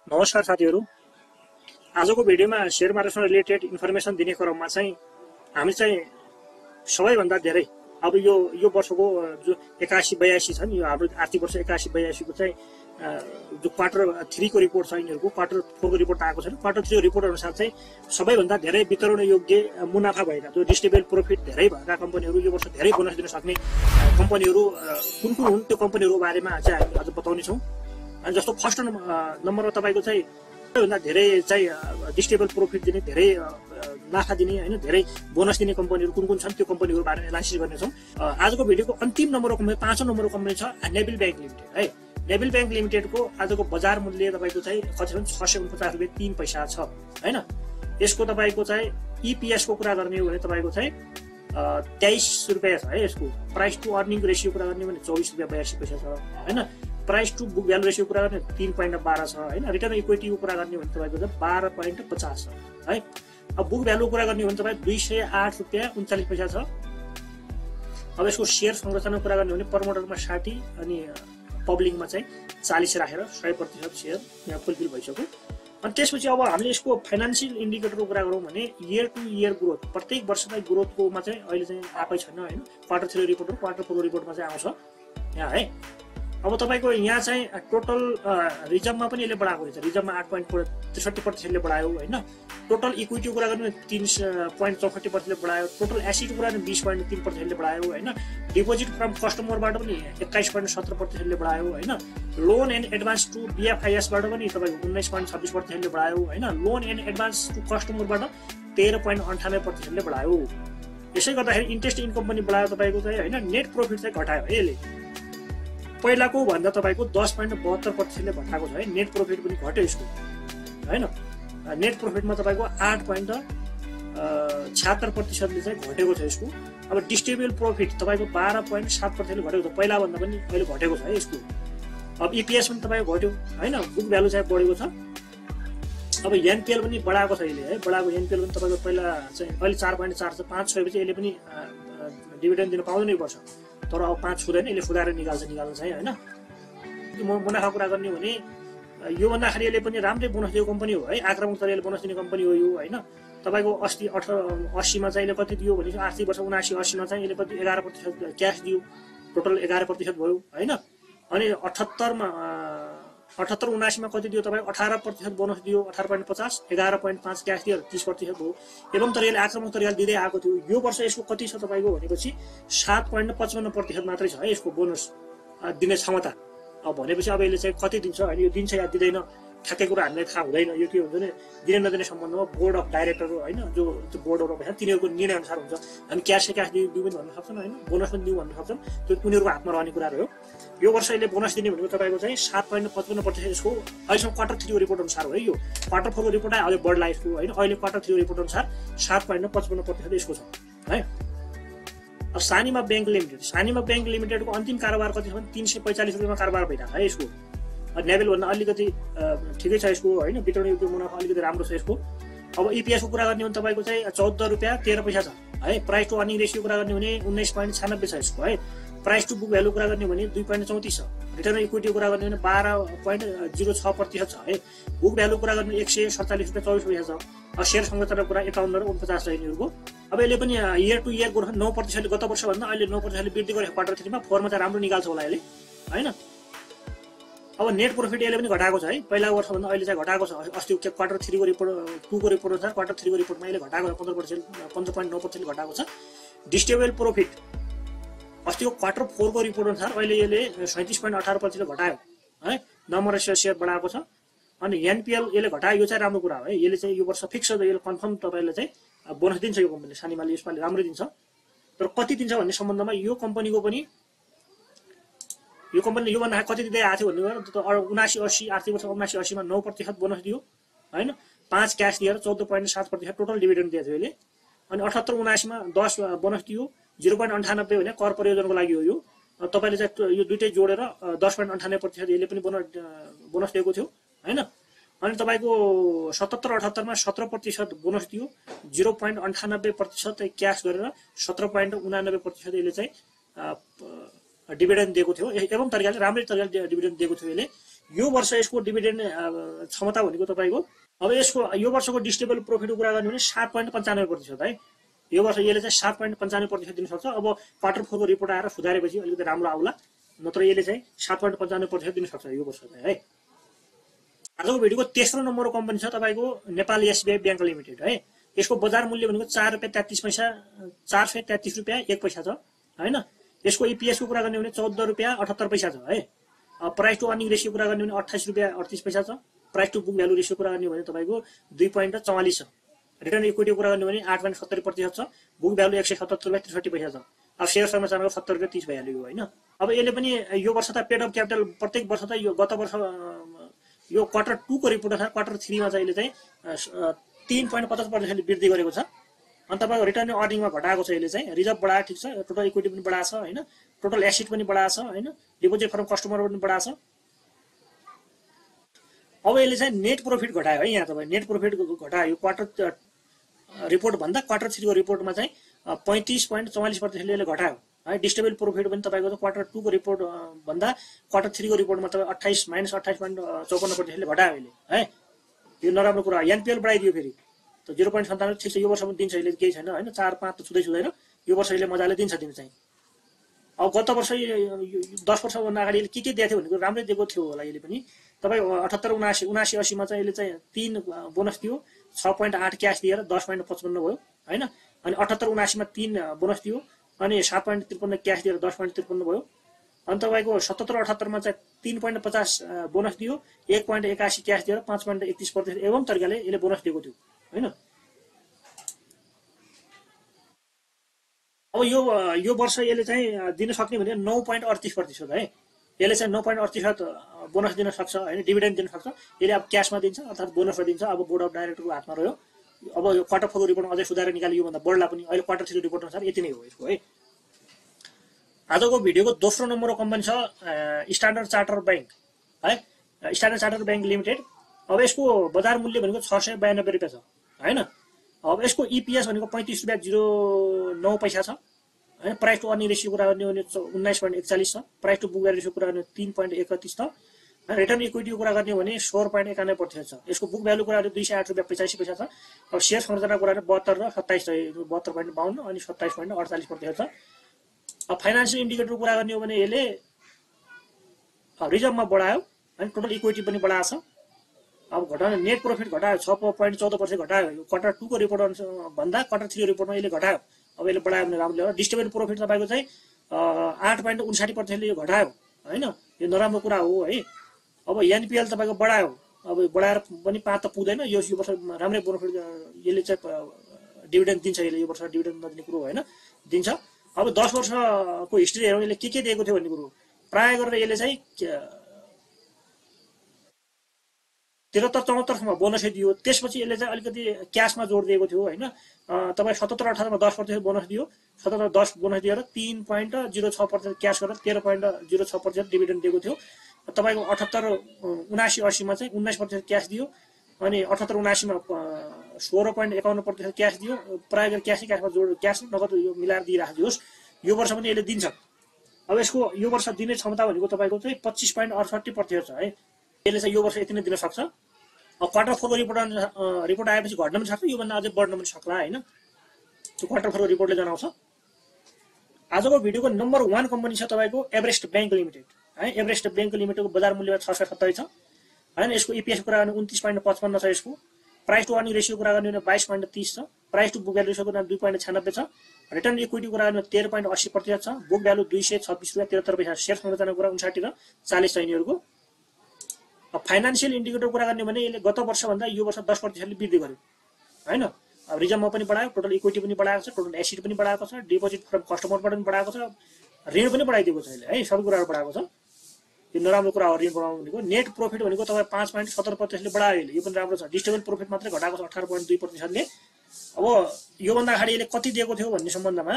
नमस्कार साथीहरु, आजको भिडियोमा शेयर मार्केटसँग रिलेटेड इन्फर्मेसन दिने क्रममा चाहिँ हामी चाहिँ सबैभन्दा धेरै अब यो वर्षको जो 81-82 छन्, यो हाम्रो आर्थिक वर्ष 81-82 को चाहिँ जो क्वार्टर 3 को रिपोर्ट छ, यिनीहरुको क्वार्टर 4 को रिपोर्ट आएको छैन। क्वार्टर 3 को रिपोर्ट अनुसार चाहिँ सबैभन्दा धेरै वितरण योग्य मुनाफा भएका, जो डिस्ट्रिब्युटेबल प्रॉफिट धेरै भएका कम्पनीहरु, यो वर्ष धेरै बोनस दिन सक्ने कम्पनीहरु कुन कुन हुन्, त्यो कम्पनीहरु बारेमा चाहिँ हामी आज बताउने छौं। अनि जस्तो फर्स्ट नम्बरमा तपाईको चाहिँ सबैभन्दा धेरै चाहिँ डिस्ट्रिब्युटेबल प्रॉफिट दिने, धेरै नाफा दिने हैन, धेरै बोनस दिने कम्पनीहरु कुन कुन छन्, त्यो कम्पनीहरु बारेमा एनालिसिस गर्ने छौं। आजको भिडियोको अन्तिम नम्बरको कम्पनी, पाँचौं नम्बरको कम्पनी छ नेभिल बैंक लिमिटेड है। नेभिल बैंक लिमिटेडको आजको बजार मूल्य तपाईको चाहिँ कति छ? 649 रुपैयाँ 3 पैसा छ हैन। यसको तपाईको चाहिँ ईपीएस को कुरा गर्ने हो भने तपाईको चाहिँ 23 रुपैयाँ छ है। यसको प्राइस टु अर्निङ रेशियो कुरा गर्ने भने 24 रुपैयाँ 82 पैसा छ हैन। Price to book value ratio कुरा गर्ने 3.12 छ हैन। रिटर्न इक्विटी को कुरा गर्ने भने तपाईको चाहिँ 12.50 छ है। अब बुक भ्यालु कुरा गर्ने भने तपाईको 208 रुपैयाँ 39 पैसा छ। अब यसको शेयर संरचना कुरा गर्ने भने प्रमोटरमा 60 अनि पब्लिकमा चाहिँ 40 राखेर 100% शेयर यहाँ फुलफिल भइसक्यो। अनि त्यसपछि अब हामीले यसको फाइनान्शियल इन्डिकेटरको कुरा गरौँ भने इयर टु इयर ग्रोथ, प्रत्येक वर्षमै ग्रोथकोमा चाहिँ अहिले चाहिँ आकै छैन हैन। क्वार्टर 3 रिपोर्ट र क्वार्टर 4 रिपोर्टमा चाहिँ आउँछ यहाँ है। अब तपाईको यहाँ चाहिँ टोटल रिजर्भमा पनि यसले बढाएको रहेछ। रिजर्भमा 8.63% ले बढायो हैन। टोटल इक्विटी कुरा गर्ने 3.64% ले बढायो। टोटल एसेट कुरा गर्ने 20.3% ले बढायो हैन। डिपोजिट फ्रम कस्टमरबाट पनि 21.17% ले बढायो हैन। Loan and advance to BFIs बाट पनि तपाईको 19.26% ले बढायो हैन। लोन एन्ड एडभान्स टु कस्टमरबाट 13.98% ले बढायो। यसै गर्दाखेरि इन्ट्रेस्ट इन्कम पनि बढायो तपाईको चाहिँ हैन। नेट प्रॉफिट चाहिँ घटायो यसले। पहिलाको भन्दा तपाईको 10.72% ले घटाएको छ है। नेट प्रॉफिट पनि घट्यो यसको हैन। नेट प्रॉफिटमा तपाईको 8.76% ले चाहिँ घटेको छ यसको। अब डिस्ट्रिब्युटेबल प्रॉफिट तपाईको 12.7% ले घटेको छ। पहिला भन्दा पनि अहिले घटेको छ है यसको। अब ईपीएस पनि तपाईको घट्यो हैन। बुक भ्यालु चाहिँ बढेको छ। अब एनपीएल पनि बढाएको छ अहिले है। बढाएको एनपीएल पनि तपाईको पहिला चाहिँ अहिले 4.4 छ। 5 छएपछि यसले पनि डिभिडेन्ड दिन पाउँदैन यो वर्ष। तर अब 5 छुदैन, यसले फुदाएर निकाल्छ चाहिँ हैन। मुनाफा कुरा गर्ने हो भने यो भन्दाखेरि यसले पनि राम्रै बोनस दिएको कम्पनी हो है। आक्रामक तरिकाले बोनस दिने कम्पनी हो यो हैन। तपाईको 80 मा चाहिँ यसले कति दियो भने आर्थिक वर्ष 79-80 मा चाहिँ यसले कति 11% क्याश दियो। टोटल 11% भयो हैन। अनि 78-79 मा कति दियो तपाईको 18% बोनस दियो। 18.50, 11.5 क्याश दियो, 30% भयो। एवं तरिकाले आक्रामक तरिकाले दिँदै आएको थियो। यो वर्ष यसको कति छ तपाईको भनेपछि 7.55% मात्रै छ है यसको बोनस दिने क्षमता। अब भनेपछि अब यसले चाहिँ कति दिन्छ हैन, यो दिन्छ या दिदैन ठ्याक्कै कुरा हामीलाई थाहा हुँदैन। यो के हुन्छ भने दिने नदिने सम्बन्धमा बोर्ड अफ डाइरेक्टर हैन, जो बोर्डहरु भन्छ तिनीहरुको निर्णय अनुसार हुन्छ। हामी क्याश दिउ पनि भन्न सक्छौं हैन, बोनस पनि दिउ भन्न सक्छौं। त्यो उनीहरुको हातमा रहने कुरा हो। यो वर्ष यसले बोनस दिने भनेको तपाईको चाहिँ 7.55% यसको अहिलेसम्म क्वार्टर 3 को रिपोर्ट अनुसार हो है। यो क्वार्टर 4 को रिपोर्ट आयो, अहिले बढ्ला यसको हैन। अहिले क्वार्टर 3 को रिपोर्ट अनुसार 7.55% यसको छ है। अब सानिमा बैंक लिमिटेडको अन्तिम कारोबार कति छ भने 345 रुपैयाँमा कारोबार भइरहेको है यसको। नेभल भन्दा अलिकति ठिकै छ यसको हैन। वितरण योग्य मुनाफा अलिकति राम्रो छ यसको। अब ईपीएस को कुरा गर्ने भने तपाईको चाहिँ 14 रुपैयाँ 13 पैसा छ है। प्राइस टु अर्निङ रेशियो कुरा गर्ने भने 19.96 छ यसको है। प्राइस टु बुक भ्यालु कुरा गर्ने भने 2.34 छ। रिटर्न इक्विटी कुरा गर्ने भने 12.06% छ है। बुक भ्यालु कुरा गर्ने 147 रुपैयाँ 24 पैसा छ। अब शेयर संरचना कुरा 51 र 49 छ यिनीहरुको। अब यसले पनि इयर टु इयर ग्रोथ 9% गत वर्ष भन्दा अहिले 9% ले वृद्धि गरेको क्वार्टर 3 मा। 4 मा चाहिँ राम्रो निकाल्छ होला यसले हैन। अब नेट प्रॉफिट यसले पनि घटाएको छ है। पहिला वर्ष भन्दा अहिले चाहिँ घटाएको छ। अस्ति क्वार्टर 3 को रिपोर्ट 2 को रिपोर्ट अनुसार क्वार्टर 3 को रिपोर्टमा यसले घटाएको छ। 15.9% घटाएको छ। डिस्ट्रिब्युटेबल प्रॉफिट अस्तिको क्वार्टर 4 को रिपोर्ट अनुसार अहिले यसले 37.18% घटायो है। नम्बर अफ शेयर बढाएको छ। अनि एनपीएल यसले घटायो, यो चाहिँ राम्रो कुरा हो है। यसले चाहिँ यो वर्ष फिक्स छ, यसले कन्फर्म तपाईले चाहिँ बोनस दिन्छ यो कम्पनीले। सानिमाले यसपालि राम्रो दिन्छ। तर कति दिन्छ भन्ने सम्बन्धमा यो कम्पनीको पनि यो कम्पनीले यो भन्दा कति दिँदै आथ्यो भन्ने 79-80 आर्थिक वर्ष 79-80 मा 9% बोनस दियो हैन। 5 क्याश दिएर 14.7% टोटल डिभिडेन्ड दिएको थियो यसले। अनि 78-79 मा 10 बोनस दियो। 0.98 भने कर प्रयोजनको लागि हो यो। तपाईले चाहिँ यो दुईटै जोडेर 10.98% यसले पनि बोनस दिएको थियो हैन। अनि तपाईको 77-78 मा 17% बोनस दियो। 0.98% क्याश गरेर 17.89% यसले चाहिँ डिभिडेन्ड दिएको थियो। एवं तरिकाले राम्रै तरिकाले डिभिडेन्ड दिएको थियो यसले। यो वर्ष यसको डिभिडेन्ड क्षमता भनेको तपाईँको अब यसको यो वर्षको डिस्ट्रिब्युटेबल प्रोफिटको कुरा गर्ने भने 7.95% है। यो वर्ष यसले चाहिँ 7.95% दिन सक्छ। अब क्वार्टर 4 को रिपोर्ट आएर सुधारेपछि अलिकति राम्रो आउला, नत्र यसले चाहिँ 7.95% दिन सक्छ यो वर्ष चाहिँ है। आजको भिडियोको तेस्रो नम्बरको कम्पनी छ तपाईँको नेपाल एसबिआई ब्याङ्क लिमिटेड है। यसको बजार मूल्य भनेको 4 रुपैयाँ 33 पैसा 433 रुपैयाँ 1 पैसा छ हैन। यसको ईपीएस को कुरा गर्ने भने 14 रुपैयाँ 78 पैसा छ है। प्राइस टु अर्निङ रेशियो कुरा गर्ने भने 28 रुपैयाँ 38 पैसा छ। Price to book value ratio कुरा गर्ने भने तपाईँको 2.44 छ। रिटर्न इक्विटी कुरा गर्ने भने 8.70% छ। बुक भ्यालु 177 रुपैयाँ 63 पैसा छ। अब सेयर संरचनाको 70 रुपैयाँ 30 भइहाल्यो हैन। अब यसले पनि यो वर्ष त पेड अफ क्यापिटल प्रत्येक वर्ष त यो गत वर्ष यो क्वार्टर 2 को रिपोर्ट अनुसार क्वार्टर 3 मा चाहिँ यसले चाहिँ 3.50% वृद्धि गरेको छ। अनि तपाईको रिटर्न अर्निङमा घटाएको छ। यसले चाहिँ रिजर्भ बढाएको ठीक छ, टोटल इक्विटी पनि बढाएको छ हैन, टोटल एसेट पनि बढाएको छ हैन, डिपोजिट फ्रम कस्टमर पनि बढाएको छ। अब यसले चाहिँ नेट प्रॉफिट घटायो है। यहाँ तपाईँ नेट प्रॉफिट घटायो क्वार्टर रिपोर्ट भन्दा क्वार्टर 3 को रिपोर्टमा चाहिँ 35.44% यसले घटायो है। डिस्ट्रिब्युटेबल प्रोफिट पनि तपाईको क्वार्टर 2 को रिपोर्ट भन्दा क्वार्टर 3 को रिपोर्टमा तपाईँ 28.54% ले घटायो यसले है। यो नराम्रो कुरा। एनपीएल बढाइदियो फेरि त 0.97 ठीक छ। यो वर्ष पनि दिन्छ यसले, केही छैन हैन। 4-5 त छुदै छुदैन। यो वर्ष यसले मजाले दिन्छ दिन चाहिँ। अब गत वर्ष 10 वर्ष भन्दा अगाडि के दिएको थियो भनेको राम्रै दिएको थियो होला। यसले पनि तपाईँ 78 79 79 80 मा चाहिँ यसले चाहिँ 3 बोनस दियो, 6.8 क्यास दिएर 10.55 भयो हैन। अनि 78 79 मा 3 बोनस दियो अनि 7.53 क्यास दिएर 10.53 भयो। अनि तपाईको 77 78 मा चाहिँ 3.50 बोनस दियो, 1.81 क्यास दिएर 5.31% एवं तरिकाले यसले बोनस दिएको थियो हैन। अब यो वर्ष यसले चाहिँ दिन सक्ने भने 9.38% है। यसले चाहिँ 9.38 बोनस दिन सक्छ हैन, डिभिडेन्ड दिन सक्छ। यसले अब क्याशमा दिन्छ अर्थात् बोनसमा दिन्छ। अब बोर्ड अफ डाइरेक्टरको हातमा रह्यो। अब यो क्वार्टर 4 रिपोर्टमा अझै सुधारेर निकालियो भन्दा बढ्ला पनि। अहिले क्वार्टर 3 रिपोर्ट अनुसार यति नै हो यसको है। आजको भिडियोको दोस्रो नम्बरको कम्पनी छ स्ट्यान्डर्ड चार्टर बैंक है। Standard charter bank limited. अब यसको बजार मूल्य भनेको 692 रुपैयाँ छ हैन। अब यसको ईपीएस भनेको 35 रुपैयाँ 09 पैसा छ हैन। प्राइस टु अर्निङ रेशियो कुरा गर्ने भने 19.41 छ। Price to book value ratio कुरा गर्ने 3.31 छ। रिटर्न इक्विटी कुरा गर्ने भने 16.91% छ। यसको बुक भ्यालु कुरा गर्ने 208 रुपैयाँ 85 पैसा छ। अब शेयर संरचना कुरा गर्ने 72 र 27 72.52 अनि 27.48% छ। अब फाइनान्शियल इन्डिकेटर कुरा गर्ने हो भने यसले रिजर्भमा बढायो हैन, टोटल इक्विटी पनि बढाएको छ। अब घटाउने नेट प्रॉफिट घटायो 6.14% घटायो। क्वार्टर 2 को रिपोर्ट भन्दा क्वार्टर 3 रिपोर्टमा यसले घटायो। अब यसले बढायो भने राम्रो हो। डिस्ट्रिब्युटेबल प्रोफिट तपाईको चाहिँ 8.59% ले घटायो हैन। यो नराम्रो कुरा हो है। अब एनपीएल तपाईको बढायो। अब बढाएर पनि 5 त पुग्दैन। यो वर्ष राम्रै प्रोफिट यसले चाहिँ डिभिडेन्ड दिन्छ। यसले यो वर्ष डिभिडेन्ड नदिने कुरो हैन, दिन्छ। अब 10 वर्षको हिस्ट्री हेरौँ यसले के दिएको थियो भन्ने कुरो। प्राय गरेर यसले चाहिँ 73 74 सम्म बोनसै दियो। त्यसपछि यसले चाहिँ अलिकति क्याशमा जोड दिएको थियो हैन। तपाईँ 77 78 मा 10% बोनस दियो। 77 10 बोनस दिएर 3.06% क्याश गरेर 13.06% डिभिडेन्ड दिएको थियो। तपाईको 78 79 80 मा चाहिँ 19% क्याश दियो अनि 78 79 मा 16.51% क्याश दियो। प्राय गरेर क्याशमा जोड क्याश नगद यो मिलाएर दिइराखेको दियोस्। यो वर्ष पनि यसले दिन्छ। अब यसको यो वर्ष दिने क्षमता भनेको तपाईको चाहिँ 25.68% छ है। यसले चाहिँ यो वर्ष यति नै दिन सक्छ। अब क्वार्टर 4 को रिपोर्ट आएपछि घट्न पनि सक्छ, यो भन्दा अझै बढ्न पनि सक्ला हैन। त्यो क्वार्टर 4 को रिपोर्टले जनाउँछ। आजको भिडियोको नम्बर 1 कम्पनी छ तपाईको एभरेस्ट बैंक लिमिटेड है। एभरेस्ट बैंक लिमिटेडको बजार मूल्य 670 छ हैन। यसको ईपीएस कुरा गर्ने 29.55 छ। यसको प्राइस टु अर्निङ रेशियो कुरा गर्ने 22.30 छ। Price to book value ratio कुरा 2.96 छ। रिटर्न इक्विटी कुरा गर्ने 13.80% छ। बुक भ्यालु 226 रुपैयाँ 73 पैसा। शेयर संरचना कुरा 59 र 40 छ यिनीहरुको। अब फाइनान्शियल इन्डिकेटर कुरा गर्ने भने यसले गत वर्ष भन्दा यो वर्ष 10% ले वृद्धि गर्यो हैन। अब रिजर्भमा पनि बढायो, टोटल इक्विटी पनि बढाएको छ, टोटल एसेट पनि बढाएको छ, डिपोजिट फ्रम कस्टमरबाट पनि बढाएको छ, ऋण पनि बढाइदिएको छ यसले है। सबै कुराहरु बढाएको छ। यो नराम्रो कुरा हो ऋण बढाउनु भनेको। नेट प्रॉफिट भनेको तपाईँ 5.70% ले बढायो यसले, यो पनि राम्रो छ। डिस्ट्रिब्युटेबल प्रोफिट मात्रै घटाएको छ 18.2% ले। अब यो भन्दा अगाडि यसले कति दिएको थियो भन्ने सम्बन्धमा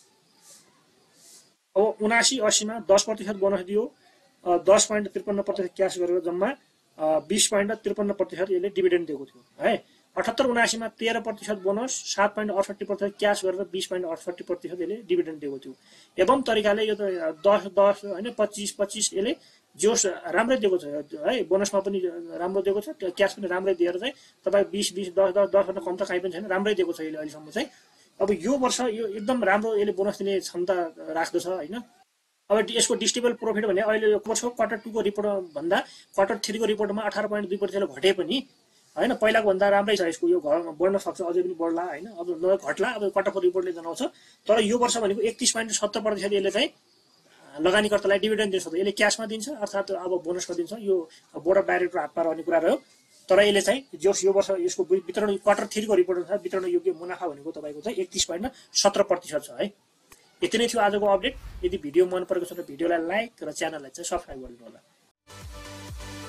अब 79 80 मा 10% बोनस दियो, 10.53% क्याश गरेर जम्मा 20.53% यसले डिभिडेन्ड दिएको थियो है। 78 79 मा 13% बोनस, 7.68% क्याश गरेर 20.68% यसले डिभिडेन्ड दिएको थियो। एवं तरिकाले यो 10 10 हैन 25 25 यसले जोस राम्रै दिएको छ है, बोनसमा पनि राम्रो दिएको छ, क्यास पनि राम्रै दिएर चाहिँ तपाईँ 20 10 भन्दा कम त काहीँ पनि छैन, राम्रै दिएको छ यसले अहिलेसम्म चाहिँ। अब यो वर्ष यो एकदम राम्रो यसले बोनस दिने क्षमता राख्दछ होइन। अब यसको डिस्ट्रिब्युटेबल प्रोफिट भने अहिले यो वर्षको क्वार्टर 2 को रिपोर्ट भन्दा क्वार्टर 3 को रिपोर्टमा 18.2% घटे पनि होइन, पहिलाको भन्दा राम्रै छ यसको, यो बढ्न सक्छ, अझै पनि बढ्ला होइन, अब न घट्ला, अब क्वार्टर 4 रिपोर्टले जनाउँछ। तर यो वर्ष भनेको 31.70% यसले चाहिँ लगानीकर्तालाई डिभिडेन्ड दिन्छ, यसले क्यासमा दिन्छ अर्थात् अब बोनसमा दिन्छ, यो बोर्ड अफ डाइरेक्टर हातमा रहने कुरा रह्यो। तर यसले चाहिँ जोस यो वर्ष यसको वितरण क्वार्टर 3 को रिपोर्ट अनुसार वितरण योग्य मुनाफा भनेको तपाईँको चाहिँ 31.70% छ है। यति नै थियो आजको अपडेट। यदि भिडियो मन परेको छ भने भिडियोलाई लाइक र च्यानललाई चाहिँ सब्स्क्राइब गरिदिनु होला।